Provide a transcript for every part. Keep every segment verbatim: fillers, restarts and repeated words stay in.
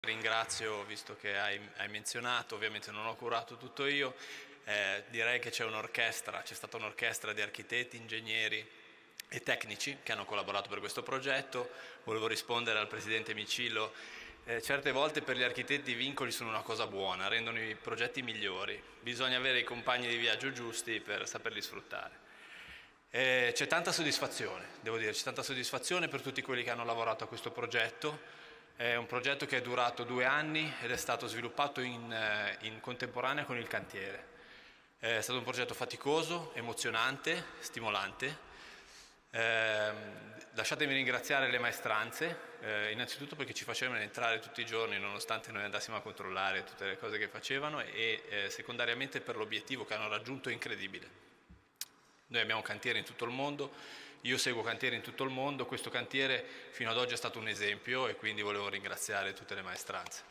Ringrazio, visto che hai, hai menzionato, ovviamente non ho curato tutto io, eh, direi che c'è un'orchestra, c'è stata un'orchestra di architetti, ingegneri e tecnici che hanno collaborato per questo progetto. Volevo rispondere al Presidente Micillo, eh, certe volte per gli architetti i vincoli sono una cosa buona, rendono i progetti migliori, bisogna avere i compagni di viaggio giusti per saperli sfruttare. Eh, c'è tanta soddisfazione, devo dire, c'è tanta soddisfazione per tutti quelli che hanno lavorato a questo progetto. È un progetto che è durato due anni ed è stato sviluppato in, in contemporanea con il cantiere. È stato un progetto faticoso, emozionante, stimolante. Eh, lasciatemi ringraziare le maestranze, eh, innanzitutto perché ci facevano entrare tutti i giorni nonostante noi andassimo a controllare tutte le cose che facevano e eh, secondariamente per l'obiettivo che hanno raggiunto incredibile. Noi abbiamo cantieri in tutto il mondo, io seguo cantieri in tutto il mondo, questo cantiere fino ad oggi è stato un esempio e quindi volevo ringraziare tutte le maestranze.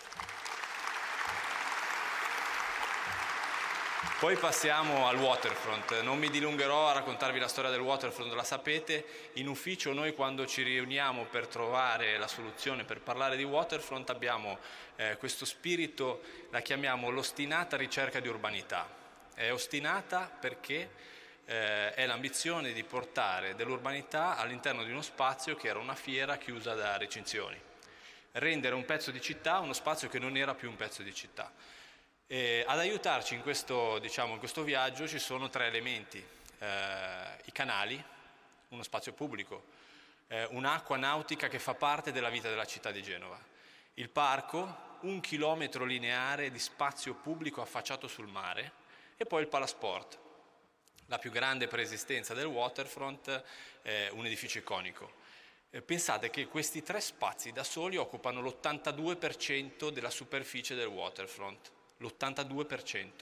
Poi passiamo al waterfront, non mi dilungherò a raccontarvi la storia del waterfront, la sapete, in ufficio noi quando ci riuniamo per trovare la soluzione, per parlare di waterfront abbiamo eh, questo spirito, la chiamiamo l'ostinata ricerca di urbanità. È ostinata perché Eh, è l'ambizione di portare dell'urbanità all'interno di uno spazio che era una fiera chiusa da recinzioni. Rendere un pezzo di città uno spazio che non era più un pezzo di città. E ad aiutarci in questo, diciamo, in questo viaggio ci sono tre elementi. Eh, I canali, uno spazio pubblico, eh, un'acqua nautica che fa parte della vita della città di Genova. Il parco, un chilometro lineare di spazio pubblico affacciato sul mare e poi il palasport. La più grande preesistenza del waterfront è un edificio iconico. Eh, pensate che questi tre spazi da soli occupano l'ottantadue per cento della superficie del waterfront, l'ottantadue per cento.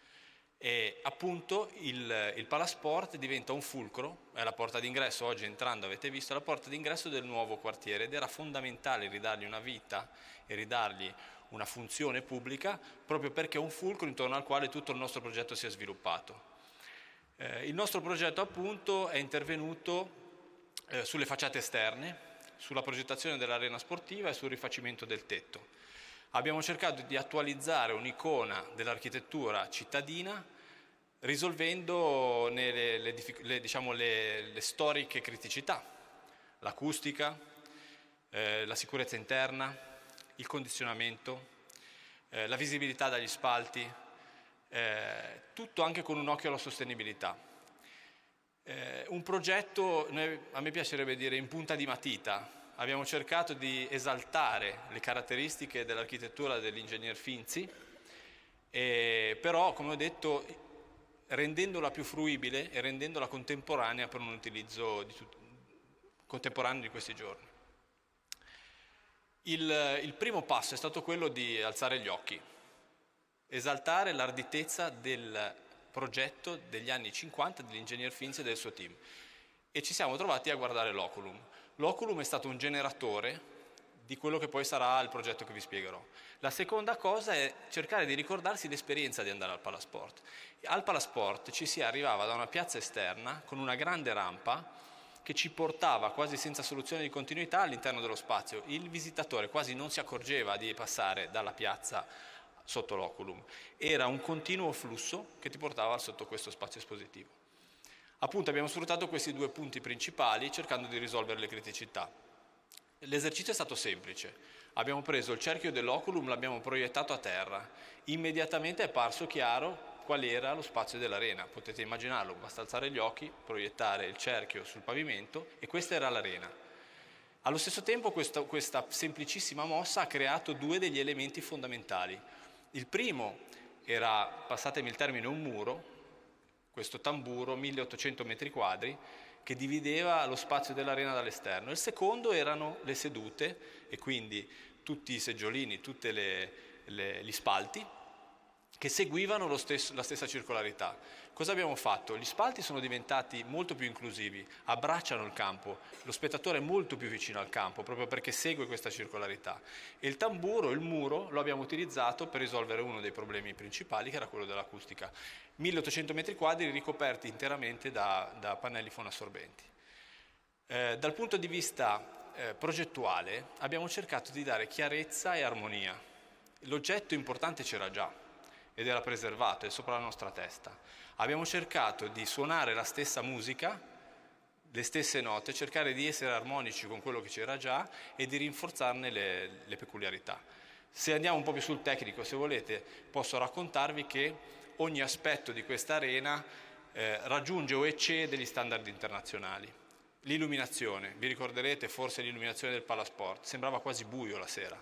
E appunto il, il palasport diventa un fulcro, è la porta d'ingresso, oggi entrando avete visto, è la porta d'ingresso del nuovo quartiere ed era fondamentale ridargli una vita e ridargli una funzione pubblica proprio perché è un fulcro intorno al quale tutto il nostro progetto si è sviluppato. Eh, il nostro progetto appunto è intervenuto eh, sulle facciate esterne, sulla progettazione dell'arena sportiva e sul rifacimento del tetto. Abbiamo cercato di attualizzare un'icona dell'architettura cittadina risolvendo le, le, le, diciamo, le, le storiche criticità, l'acustica, eh, la sicurezza interna, il condizionamento, eh, la visibilità dagli spalti, Eh, tutto anche con un occhio alla sostenibilità. Eh, un progetto, a me piacerebbe dire, in punta di matita. Abbiamo cercato di esaltare le caratteristiche dell'architettura dell'ingegner Finzi, eh, però, come ho detto, rendendola più fruibile e rendendola contemporanea per un utilizzo di contemporaneo di questi giorni. Il, il primo passo è stato quello di alzare gli occhi. Esaltare l'arditezza del progetto degli anni cinquanta dell'ingegner Finzi e del suo team. E ci siamo trovati a guardare l'Oculum. L'Oculum è stato un generatore di quello che poi sarà il progetto che vi spiegherò. La seconda cosa è cercare di ricordarsi l'esperienza di andare al Palasport. Al Palasport ci si arrivava da una piazza esterna con una grande rampa che ci portava quasi senza soluzione di continuità all'interno dello spazio. Il visitatore quasi non si accorgeva di passare dalla piazza sotto l'Oculum. Era un continuo flusso che ti portava sotto questo spazio espositivo. Appunto abbiamo sfruttato questi due punti principali cercando di risolvere le criticità. L'esercizio è stato semplice. Abbiamo preso il cerchio dell'Oculum, l'abbiamo proiettato a terra. Immediatamente è parso chiaro qual era lo spazio dell'arena. Potete immaginarlo, basta alzare gli occhi, proiettare il cerchio sul pavimento e questa era l'arena. Allo stesso tempo questa, questa semplicissima mossa ha creato due degli elementi fondamentali. Il primo era, passatemi il termine, un muro, questo tamburo, milleottocento metri quadri, che divideva lo spazio dell'arena dall'esterno. Il secondo erano le sedute e quindi tutti i seggiolini, tutti gli spalti, che seguivano lo stesso, la stessa circolarità. Cosa abbiamo fatto? Gli spalti sono diventati molto più inclusivi, abbracciano il campo, lo spettatore è molto più vicino al campo proprio perché segue questa circolarità. E il tamburo, il muro, lo abbiamo utilizzato per risolvere uno dei problemi principali che era quello dell'acustica. milleottocento metri quadri ricoperti interamente da, da pannelli fonoassorbenti. Eh, dal punto di vista eh, progettuale abbiamo cercato di dare chiarezza e armonia. L'oggetto importante c'era già ed era preservato, è sopra la nostra testa. Abbiamo cercato di suonare la stessa musica, le stesse note, cercare di essere armonici con quello che c'era già e di rinforzarne le, le peculiarità. Se andiamo un po' più sul tecnico, se volete, posso raccontarvi che ogni aspetto di questa arena eh, raggiunge o eccede gli standard internazionali. L'illuminazione, vi ricorderete forse l'illuminazione del Palasport, sembrava quasi buio la sera.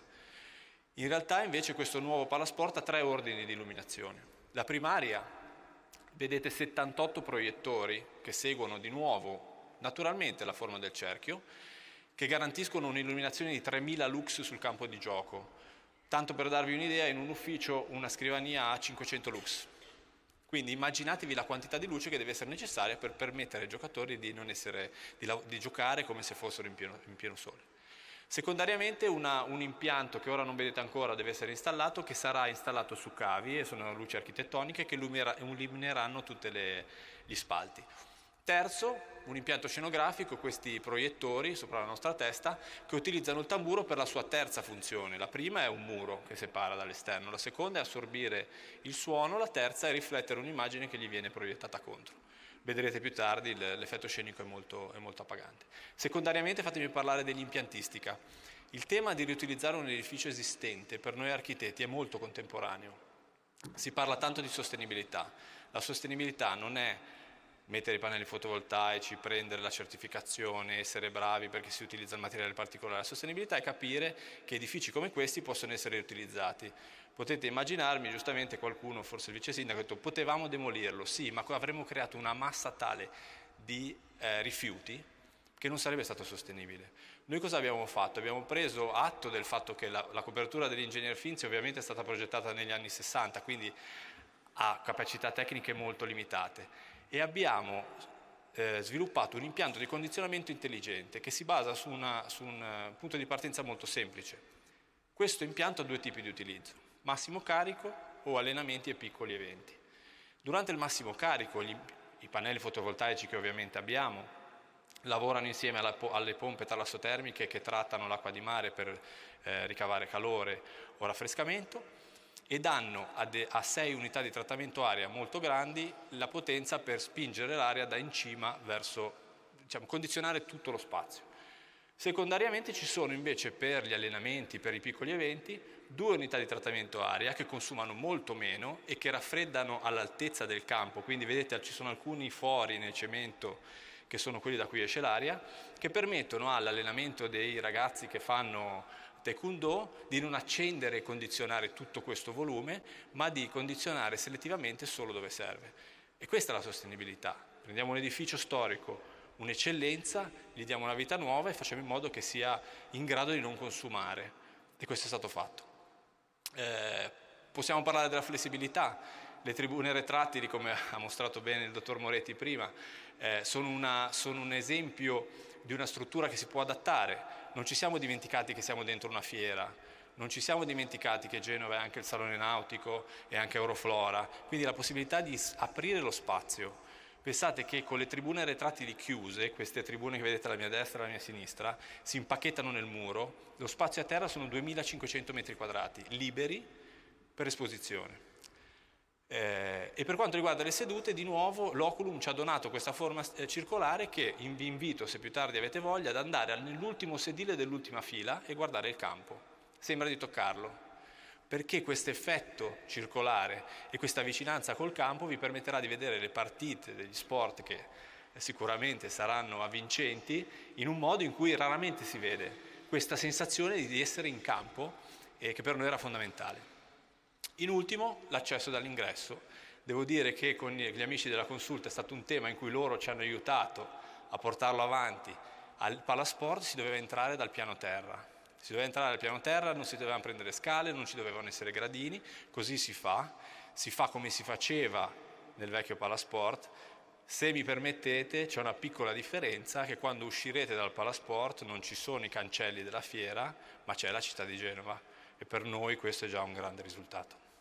In realtà invece questo nuovo Palasport ha tre ordini di illuminazione. La primaria, vedete settantotto proiettori che seguono di nuovo naturalmente la forma del cerchio, che garantiscono un'illuminazione di tremila lux sul campo di gioco. Tanto per darvi un'idea, in un ufficio una scrivania ha cinquecento lux. Quindi immaginatevi la quantità di luce che deve essere necessaria per permettere ai giocatori di, non essere, di, di giocare come se fossero in pieno, in pieno sole. Secondariamente una, un impianto che ora non vedete ancora deve essere installato, che sarà installato su cavi, e sono luci architettoniche che illumineranno tutti gli spalti. Terzo, un impianto scenografico, questi proiettori sopra la nostra testa che utilizzano il tamburo per la sua terza funzione. La prima è un muro che separa dall'esterno, la seconda è assorbire il suono, la terza è riflettere un'immagine che gli viene proiettata contro. Vedrete più tardi, l'effetto scenico è molto, è molto appagante. Secondariamente fatemi parlare dell'impiantistica. Il tema di riutilizzare un edificio esistente per noi architetti è molto contemporaneo. Si parla tanto di sostenibilità. La sostenibilità non è mettere i pannelli fotovoltaici, prendere la certificazione, essere bravi perché si utilizza il materiale particolare. La sostenibilità è capire che edifici come questi possono essere riutilizzati. Potete immaginarmi, giustamente qualcuno, forse il vice sindaco, ha detto potevamo demolirlo, sì, ma avremmo creato una massa tale di eh, rifiuti che non sarebbe stato sostenibile. Noi cosa abbiamo fatto? Abbiamo preso atto del fatto che la, la copertura dell'ingegner Finzi ovviamente è stata progettata negli anni sessanta, quindi ha capacità tecniche molto limitate, e abbiamo eh, sviluppato un impianto di condizionamento intelligente che si basa su, una, su un uh, punto di partenza molto semplice. Questo impianto ha due tipi di utilizzo: massimo carico o allenamenti e piccoli eventi. Durante il massimo carico gli, i pannelli fotovoltaici che ovviamente abbiamo lavorano insieme alla, alle pompe talassotermiche che trattano l'acqua di mare per eh, ricavare calore o raffrescamento, e danno a, a sei unità di trattamento aria molto grandi la potenza per spingere l'aria da in cima verso, diciamo, condizionare tutto lo spazio. Secondariamente ci sono invece per gli allenamenti, per i piccoli eventi, due unità di trattamento aria che consumano molto meno e che raffreddano all'altezza del campo, quindi vedete ci sono alcuni fori nel cemento che sono quelli da cui esce l'aria, che permettono all'allenamento dei ragazzi che fanno taekwondo di non accendere e condizionare tutto questo volume, ma di condizionare selettivamente solo dove serve. E questa è la sostenibilità. Prendiamo un edificio storico, un'eccellenza, gli diamo una vita nuova e facciamo in modo che sia in grado di non consumare. E questo è stato fatto. Eh, possiamo parlare della flessibilità. Le tribune retrattili, come ha mostrato bene il dottor Moretti prima, eh, sono, una, sono un esempio di una struttura che si può adattare. Non ci siamo dimenticati che siamo dentro una fiera, non ci siamo dimenticati che Genova è anche il Salone Nautico e anche Euroflora, quindi la possibilità di aprire lo spazio. Pensate che con le tribune retrattili chiuse, queste tribune che vedete alla mia destra e alla mia sinistra, si impacchettano nel muro, lo spazio a terra sono duemilacinquecento metri quadrati, liberi per esposizione. Eh, e per quanto riguarda le sedute, di nuovo l'Oculum ci ha donato questa forma eh, circolare che vi invito, se più tardi avete voglia, ad andare nell'ultimo sedile dell'ultima fila e guardare il campo. Sembra di toccarlo, perché questo effetto circolare e questa vicinanza col campo vi permetterà di vedere le partite degli sport che eh, sicuramente saranno avvincenti in un modo in cui raramente si vede questa sensazione di essere in campo, eh, che per noi era fondamentale. In ultimo, l'accesso dall'ingresso. Devo dire che con gli amici della Consulta è stato un tema in cui loro ci hanno aiutato a portarlo avanti. Al Palasport si doveva entrare dal piano terra. Si doveva entrare dal piano terra, non si dovevano prendere scale, non ci dovevano essere gradini, così si fa. Si fa come si faceva nel vecchio Palasport. Se mi permettete, c'è una piccola differenza, che quando uscirete dal Palasport non ci sono i cancelli della fiera, ma c'è la città di Genova. E per noi questo è già un grande risultato.